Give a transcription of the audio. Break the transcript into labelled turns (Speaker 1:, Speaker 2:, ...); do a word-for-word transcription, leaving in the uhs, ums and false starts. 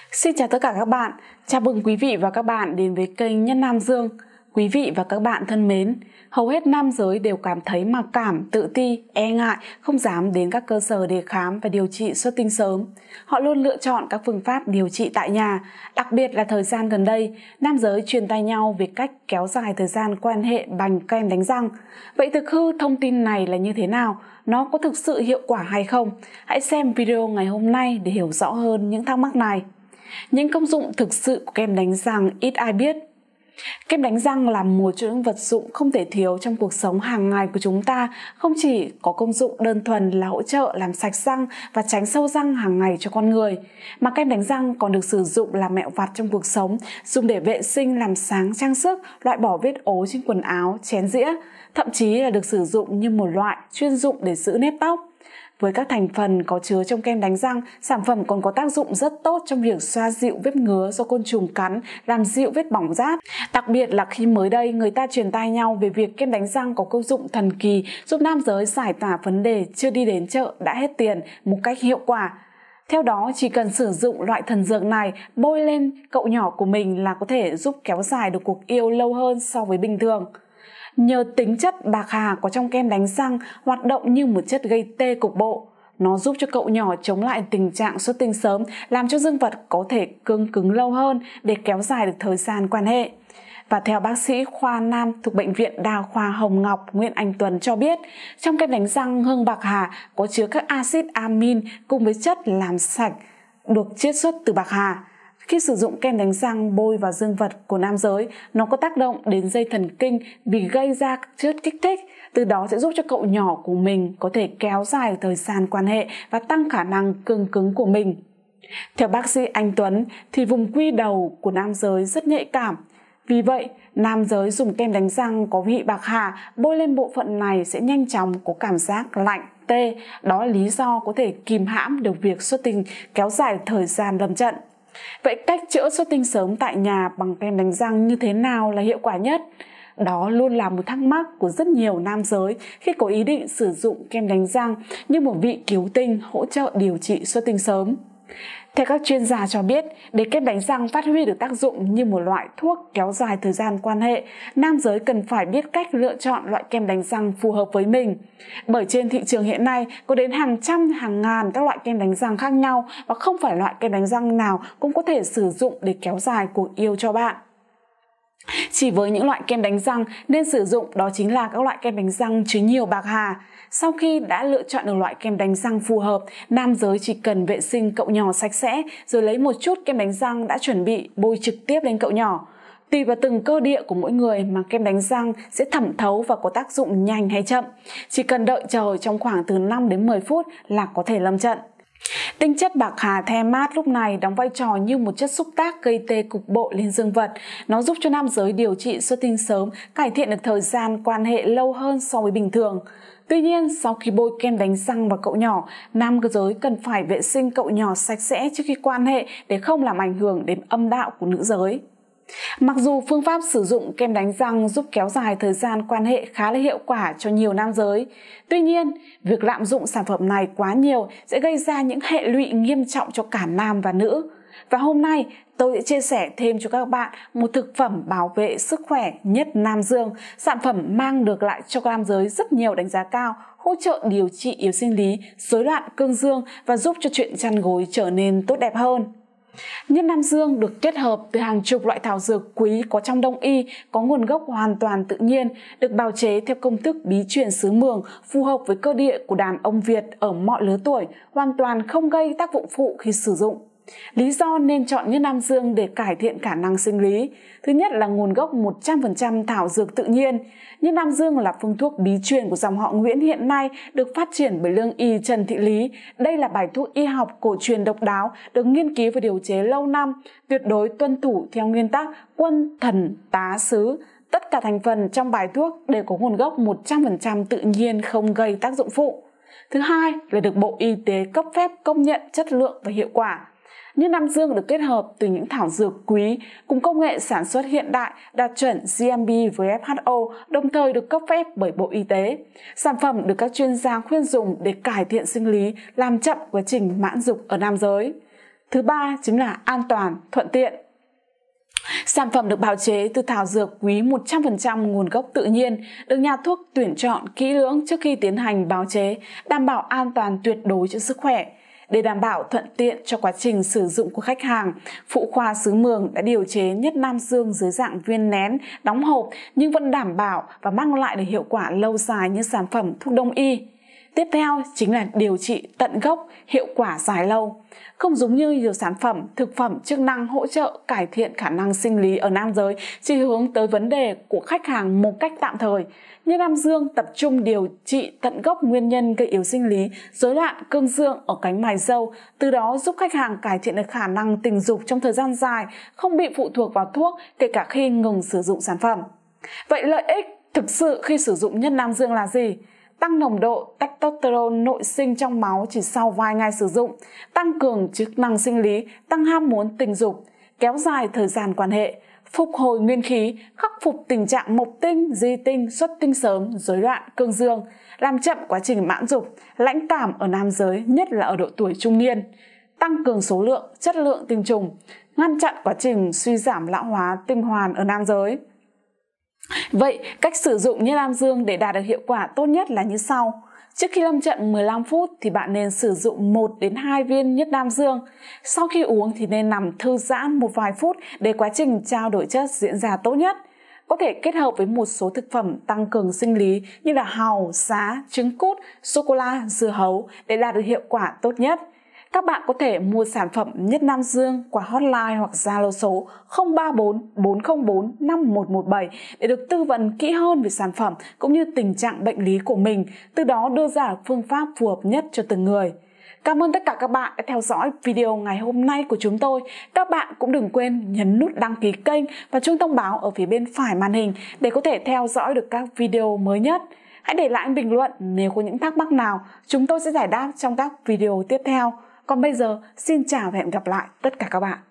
Speaker 1: Xin chào tất cả các bạn, chào mừng quý vị và các bạn đến với kênh Nhất Nam Dương. Quý vị và các bạn thân mến, hầu hết nam giới đều cảm thấy mặc cảm, tự ti, e ngại, không dám đến các cơ sở để khám và điều trị xuất tinh sớm. Họ luôn lựa chọn các phương pháp điều trị tại nhà, đặc biệt là thời gian gần đây, nam giới truyền tai nhau về cách kéo dài thời gian quan hệ bằng kem đánh răng. Vậy thực hư thông tin này là như thế nào? Nó có thực sự hiệu quả hay không? Hãy xem video ngày hôm nay để hiểu rõ hơn những thắc mắc này. Những công dụng thực sự của kem đánh răng ít ai biết. Kem đánh răng là một trong những vật dụng không thể thiếu trong cuộc sống hàng ngày của chúng ta, không chỉ có công dụng đơn thuần là hỗ trợ làm sạch răng và tránh sâu răng hàng ngày cho con người, mà kem đánh răng còn được sử dụng làm mẹo vặt trong cuộc sống, dùng để vệ sinh, làm sáng trang sức, loại bỏ vết ố trên quần áo, chén dĩa, thậm chí là được sử dụng như một loại chuyên dụng để giữ nếp tóc. Với các thành phần có chứa trong kem đánh răng, sản phẩm còn có tác dụng rất tốt trong việc xoa dịu vết ngứa do côn trùng cắn, làm dịu vết bỏng rát. Đặc biệt là khi mới đây người ta truyền tai nhau về việc kem đánh răng có công dụng thần kỳ giúp nam giới giải tỏa vấn đề chưa đi đến chợ đã hết tiền một cách hiệu quả. Theo đó, chỉ cần sử dụng loại thần dược này bôi lên cậu nhỏ của mình là có thể giúp kéo dài được cuộc yêu lâu hơn so với bình thường. Nhờ tính chất bạc hà có trong kem đánh răng hoạt động như một chất gây tê cục bộ, nó giúp cho cậu nhỏ chống lại tình trạng xuất tinh sớm, làm cho dương vật có thể cương cứng lâu hơn để kéo dài được thời gian quan hệ. Và theo bác sĩ khoa nam thuộc Bệnh viện Đa khoa Hồng Ngọc Nguyễn Anh Tuấn cho biết, trong kem đánh răng hương bạc hà có chứa các axit amin cùng với chất làm sạch được chiết xuất từ bạc hà. Khi sử dụng kem đánh răng bôi vào dương vật của nam giới, nó có tác động đến dây thần kinh vì gây ra các chất kích thích, từ đó sẽ giúp cho cậu nhỏ của mình có thể kéo dài thời gian quan hệ và tăng khả năng cương cứng của mình. Theo bác sĩ Anh Tuấn thì vùng quy đầu của nam giới rất nhạy cảm. Vì vậy, nam giới dùng kem đánh răng có vị bạc hà bôi lên bộ phận này sẽ nhanh chóng có cảm giác lạnh, tê. Đó là lý do có thể kìm hãm được việc xuất tinh kéo dài thời gian lâm trận. Vậy cách chữa xuất tinh sớm tại nhà bằng kem đánh răng như thế nào là hiệu quả nhất? Đó luôn là một thắc mắc của rất nhiều nam giới khi có ý định sử dụng kem đánh răng như một vị cứu tinh hỗ trợ điều trị xuất tinh sớm. Theo các chuyên gia cho biết, để kem đánh răng phát huy được tác dụng như một loại thuốc kéo dài thời gian quan hệ, nam giới cần phải biết cách lựa chọn loại kem đánh răng phù hợp với mình. Bởi trên thị trường hiện nay có đến hàng trăm, hàng ngàn các loại kem đánh răng khác nhau và không phải loại kem đánh răng nào cũng có thể sử dụng để kéo dài cuộc yêu cho bạn. Chỉ với những loại kem đánh răng nên sử dụng đó chính là các loại kem đánh răng chứa nhiều bạc hà. Sau khi đã lựa chọn được loại kem đánh răng phù hợp, nam giới chỉ cần vệ sinh cậu nhỏ sạch sẽ rồi lấy một chút kem đánh răng đã chuẩn bị bôi trực tiếp lên cậu nhỏ. Tùy vào từng cơ địa của mỗi người mà kem đánh răng sẽ thẩm thấu và có tác dụng nhanh hay chậm. Chỉ cần đợi chờ trong khoảng từ năm đến mười phút là có thể lâm trận. Tinh chất bạc hà the mát lúc này đóng vai trò như một chất xúc tác gây tê cục bộ lên dương vật. Nó giúp cho nam giới điều trị xuất tinh sớm, cải thiện được thời gian quan hệ lâu hơn so với bình thường. Tuy nhiên, sau khi bôi kem đánh răng vào cậu nhỏ, nam giới cần phải vệ sinh cậu nhỏ sạch sẽ trước khi quan hệ để không làm ảnh hưởng đến âm đạo của nữ giới. Mặc dù phương pháp sử dụng kem đánh răng giúp kéo dài thời gian quan hệ khá là hiệu quả cho nhiều nam giới, tuy nhiên, việc lạm dụng sản phẩm này quá nhiều sẽ gây ra những hệ lụy nghiêm trọng cho cả nam và nữ. Và hôm nay, tôi sẽ chia sẻ thêm cho các bạn một thực phẩm bảo vệ sức khỏe Nhất Nam Dương, sản phẩm mang được lại cho nam giới rất nhiều đánh giá cao, hỗ trợ điều trị yếu sinh lý, rối loạn cương dương và giúp cho chuyện chăn gối trở nên tốt đẹp hơn. Nhất Nam Dương được kết hợp từ hàng chục loại thảo dược quý có trong đông y, có nguồn gốc hoàn toàn tự nhiên, được bào chế theo công thức bí truyền xứ Mường, phù hợp với cơ địa của đàn ông Việt ở mọi lứa tuổi, hoàn toàn không gây tác dụng phụ khi sử dụng. Lý do nên chọn Nhất Nam Dương để cải thiện khả năng sinh lý. Thứ nhất là nguồn gốc một trăm phần trăm thảo dược tự nhiên. Nhất Nam Dương là phương thuốc bí truyền của dòng họ Nguyễn hiện nay, được phát triển bởi lương y Trần Thị Lý. Đây là bài thuốc y học cổ truyền độc đáo, được nghiên cứu và điều chế lâu năm, tuyệt đối tuân thủ theo nguyên tắc quân thần tá xứ. Tất cả thành phần trong bài thuốc đều có nguồn gốc một trăm phần trăm tự nhiên, không gây tác dụng phụ. Thứ hai là được Bộ Y tế cấp phép công nhận chất lượng và hiệu quả. Nhất Nam Dương được kết hợp từ những thảo dược quý cùng công nghệ sản xuất hiện đại đạt chuẩn G M B với F H O, đồng thời được cấp phép bởi Bộ Y tế. Sản phẩm được các chuyên gia khuyên dùng để cải thiện sinh lý, làm chậm quá trình mãn dục ở nam giới. Thứ ba chính là an toàn, thuận tiện. Sản phẩm được bào chế từ thảo dược quý một trăm phần trăm nguồn gốc tự nhiên, được nhà thuốc tuyển chọn kỹ lưỡng trước khi tiến hành bào chế, đảm bảo an toàn tuyệt đối cho sức khỏe. Để đảm bảo thuận tiện cho quá trình sử dụng của khách hàng, Phụ khoa xứ Mường đã điều chế nhất Nam Dương dưới dạng viên nén, đóng hộp nhưng vẫn đảm bảo và mang lại được hiệu quả lâu dài như sản phẩm thuốc đông y. Tiếp theo chính là điều trị tận gốc, hiệu quả dài lâu. Không giống như nhiều sản phẩm, thực phẩm chức năng hỗ trợ cải thiện khả năng sinh lý ở nam giới chỉ hướng tới vấn đề của khách hàng một cách tạm thời. Như Nam Dương tập trung điều trị tận gốc nguyên nhân gây yếu sinh lý, rối loạn cương dương ở cánh mày râu, từ đó giúp khách hàng cải thiện được khả năng tình dục trong thời gian dài, không bị phụ thuộc vào thuốc kể cả khi ngừng sử dụng sản phẩm. Vậy lợi ích thực sự khi sử dụng nhất Nam Dương là gì? Tăng nồng độ testosterone nội sinh trong máu chỉ sau vài ngày sử dụng, tăng cường chức năng sinh lý, tăng ham muốn tình dục, kéo dài thời gian quan hệ, phục hồi nguyên khí, khắc phục tình trạng mộc tinh, di tinh, xuất tinh sớm, rối loạn cương dương, làm chậm quá trình mãn dục, lãnh cảm ở nam giới, nhất là ở độ tuổi trung niên, tăng cường số lượng, chất lượng tinh trùng, ngăn chặn quá trình suy giảm lão hóa tinh hoàn ở nam giới. Vậy, cách sử dụng nhất Nam Dương để đạt được hiệu quả tốt nhất là như sau. Trước khi lâm trận mười lăm phút thì bạn nên sử dụng một đến hai viên nhất Nam Dương. Sau khi uống thì nên nằm thư giãn một vài phút để quá trình trao đổi chất diễn ra tốt nhất. Có thể kết hợp với một số thực phẩm tăng cường sinh lý như là hàu, xá, trứng cút, sô-cô-la, dưa hấu để đạt được hiệu quả tốt nhất. Các bạn có thể mua sản phẩm nhất Nam Dương qua hotline hoặc Zalo số không ba bốn bốn không bốn năm một một bảy để được tư vấn kỹ hơn về sản phẩm cũng như tình trạng bệnh lý của mình, từ đó đưa ra phương pháp phù hợp nhất cho từng người. Cảm ơn tất cả các bạn đã theo dõi video ngày hôm nay của chúng tôi. Các bạn cũng đừng quên nhấn nút đăng ký kênh và chuông thông báo ở phía bên phải màn hình để có thể theo dõi được các video mới nhất. Hãy để lại bình luận nếu có những thắc mắc nào, chúng tôi sẽ giải đáp trong các video tiếp theo. Còn bây giờ, xin chào và hẹn gặp lại tất cả các bạn.